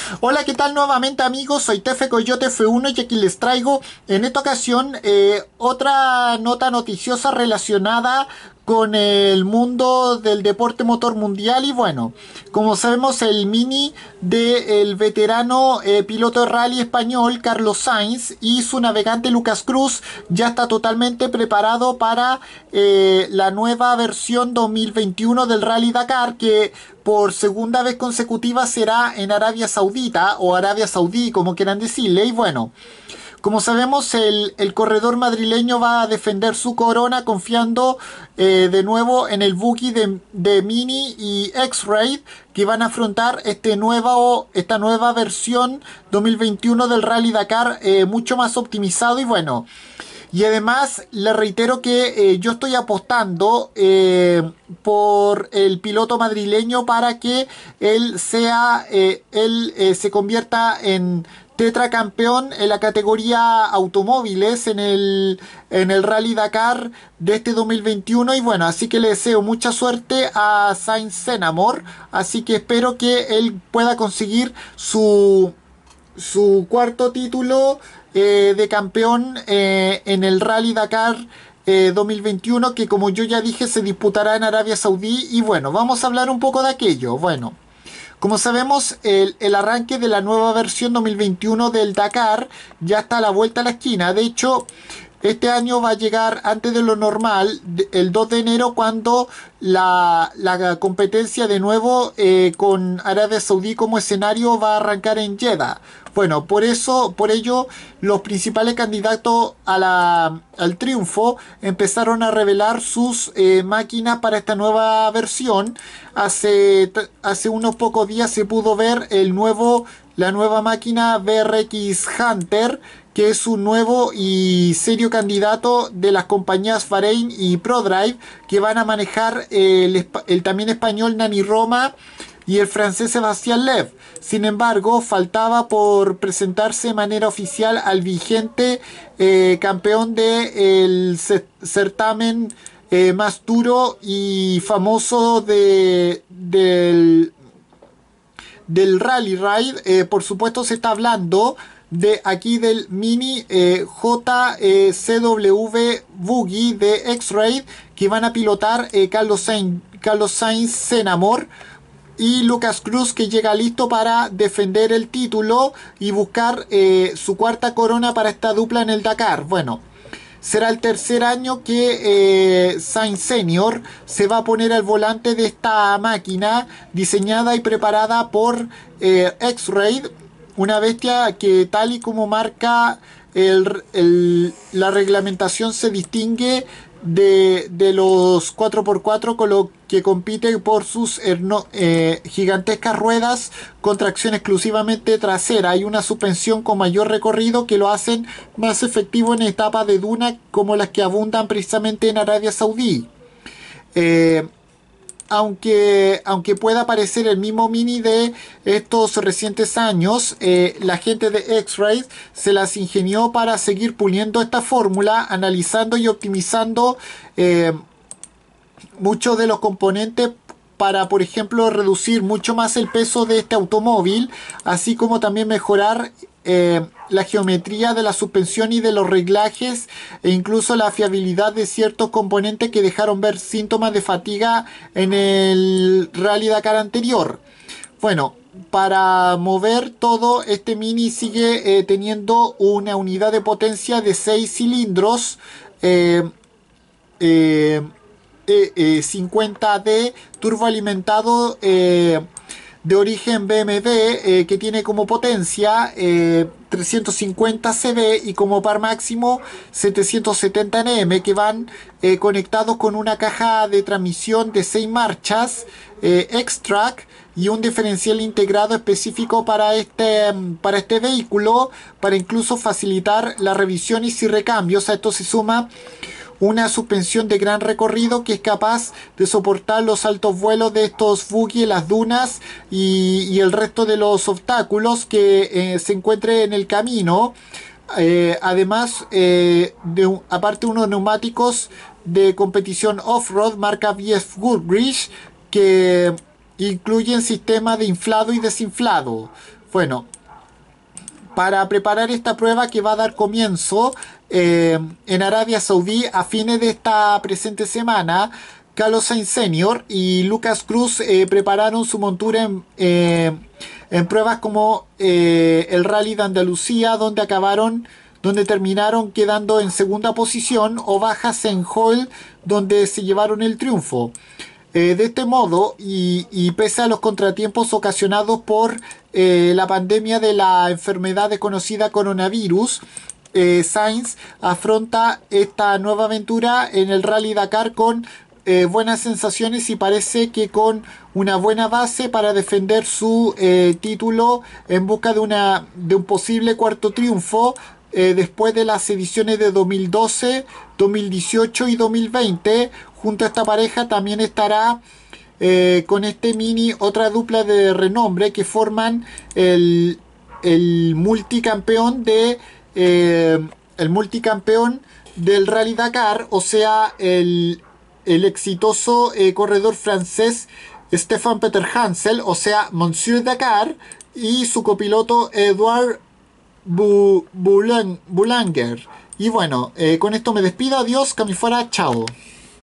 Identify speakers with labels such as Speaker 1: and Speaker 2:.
Speaker 1: Hola, ¿qué tal nuevamente amigos? Soy Tefe Coyote F1 y aquí les traigo en esta ocasión otra nota noticiosa relacionada con el mundo del deporte motor mundial. Y bueno, como sabemos, el Mini del veterano piloto de rally español Carlos Sainz y su navegante Lucas Cruz ya está totalmente preparado para la nueva versión 2021 del Rally Dakar, que por segunda vez consecutiva será en Arabia Saudita o Arabia Saudí, como quieran decirle. Y bueno, como sabemos, el corredor madrileño va a defender su corona confiando de nuevo en el buggy de Mini y X-Raid, que van a afrontar esta nueva versión 2021 del Rally Dakar, mucho más optimizado. Y bueno, y además le reitero que yo estoy apostando por el piloto madrileño para que él se convierta en tetracampeón en la categoría automóviles en el Rally Dakar de este 2021. Y bueno, así que le deseo mucha suerte a Sainz Senamor, así que espero que él pueda conseguir su cuarto título de campeón en el Rally Dakar 2021, que como yo ya dije se disputará en Arabia Saudí. Y bueno, vamos a hablar un poco de aquello. Bueno, como sabemos, el arranque de la nueva versión 2021 del Dakar ya está a la vuelta a la esquina. De hecho, este año va a llegar antes de lo normal, el 2 de enero, cuando la competencia de nuevo con Arabia Saudí como escenario va a arrancar en Jeddah. Bueno, por ello, los principales candidatos al triunfo empezaron a revelar sus máquinas para esta nueva versión. Hace unos pocos días se pudo ver la nueva máquina BRX Hunter, que es un nuevo y serio candidato de las compañías Bahrain y ProDrive, que van a manejar el también español Nani Roma y el francés Sébastien Loeb. Sin embargo, faltaba por presentarse de manera oficial al vigente campeón del certamen más duro y famoso del Rally Ride. Por supuesto, se está hablando de aquí del Mini JCW Buggy de X-Raid, que van a pilotar Carlos Sainz Senamor y Lucas Cruz, que llega listo para defender el título y buscar su cuarta corona para esta dupla en el Dakar. Bueno, será el tercer año que Sainz Senior se va a poner al volante de esta máquina diseñada y preparada por X-Raid, una bestia que, tal y como marca la reglamentación, se distingue de los 4x4, con lo que compite por sus gigantescas ruedas con tracción exclusivamente trasera y una suspensión con mayor recorrido, que lo hacen más efectivo en etapas de duna como las que abundan precisamente en Arabia Saudí. Aunque pueda parecer el mismo Mini de estos recientes años, la gente de X-Ray se las ingenió para seguir puliendo esta fórmula, analizando y optimizando muchos de los componentes para, por ejemplo, reducir mucho más el peso de este automóvil, así como también mejorar la geometría de la suspensión y de los reglajes, e incluso la fiabilidad de ciertos componentes que dejaron ver síntomas de fatiga en el Rally Dakar anterior. Bueno, para mover todo, este Mini sigue teniendo una unidad de potencia de 6 cilindros, eh, eh, 50D turboalimentado, de origen BMW, que tiene como potencia 350 CV y como par máximo 770 Nm, que van conectados con una caja de transmisión de 6 marchas X-Track y un diferencial integrado específico para este vehículo, para incluso facilitar las revisiones y recambios. A esto se suma una suspensión de gran recorrido que es capaz de soportar los altos vuelos de estos buggy, las dunas y el resto de los obstáculos que se encuentre en el camino. Además, aparte, unos neumáticos de competición off-road marca BF Goodrich, que incluyen sistema de inflado y desinflado. Bueno, para preparar esta prueba que va a dar comienzo en Arabia Saudí a fines de esta presente semana, Carlos Sainz Sr. y Lucas Cruz prepararon su montura en pruebas como el Rally de Andalucía, donde terminaron quedando en segunda posición, o bajas en Hall, donde se llevaron el triunfo. De este modo, y pese a los contratiempos ocasionados por la pandemia de la enfermedad desconocida coronavirus, Sainz afronta esta nueva aventura en el Rally Dakar con buenas sensaciones y parece que con una buena base para defender su título en busca de un posible cuarto triunfo después de las ediciones de 2012, 2018 y 2020. Junto a esta pareja también estará con este Mini otra dupla de renombre que forman el multicampeón el multicampeón del Rally Dakar, o sea, el exitoso corredor francés Stefan Peter Hansel, o sea, Monsieur Dakar, y su copiloto Edouard Boulanger. Y bueno, con esto me despido. Adiós, que me fuera. Chao.